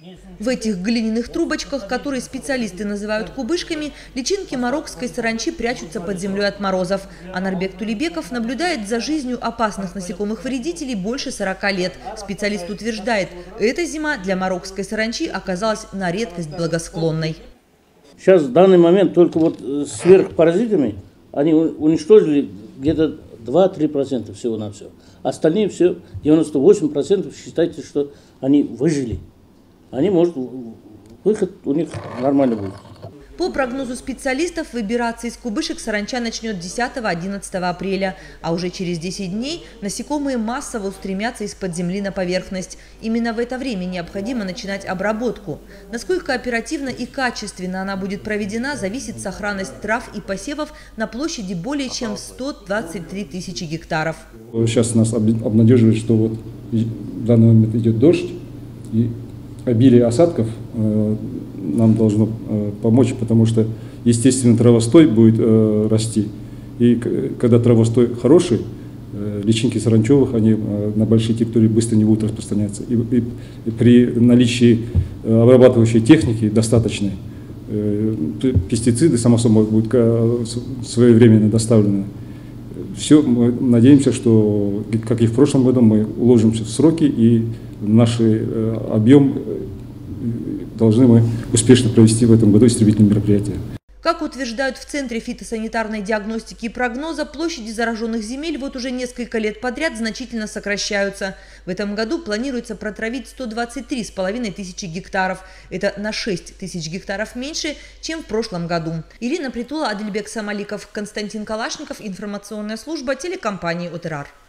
В этих глиняных трубочках, которые специалисты называют кубышками, личинки мароккской саранчи прячутся под землей от морозов. Анарбек Тулебеков наблюдает за жизнью опасных насекомых-вредителей больше 40 лет. Специалист утверждает, эта зима для мароккской саранчи оказалась на редкость благосклонной. Сейчас в данный момент только вот сверхпаразитами они уничтожили где-то 2-3% всего-навсего. Остальные все, 98% считайте, что они выжили. Они, может, выход у них нормально будет. По прогнозу специалистов, выбираться из кубышек саранча начнет 10-11 апреля. А уже через 10 дней насекомые массово устремятся из-под земли на поверхность. Именно в это время необходимо начинать обработку. Насколько оперативно и качественно она будет проведена, зависит сохранность трав и посевов на площади более чем 123 тысячи гектаров. Сейчас нас обнадеживает, что вот в данный момент идет дождь, и обилие осадков нам должно помочь, потому что, естественно, травостой будет расти. И когда травостой хороший, личинки саранчевых, они на большие территории быстро не будут распространяться. И при наличии обрабатывающей техники достаточной, пестициды, само собой, будут своевременно доставлены. Все, мы надеемся, что, как и в прошлом году, мы уложимся в сроки, и наш объем должны мы успешно провести в этом году истребительные мероприятия. Как утверждают в Центре фитосанитарной диагностики и прогноза, площади зараженных земель вот уже несколько лет подряд значительно сокращаются. В этом году планируется протравить 123,5 тысячи гектаров. Это на 6 тысяч гектаров меньше, чем в прошлом году. Ирина Притула, Адельбек Самаликов, Константин Калашников, информационная служба телекомпании ОТРАР.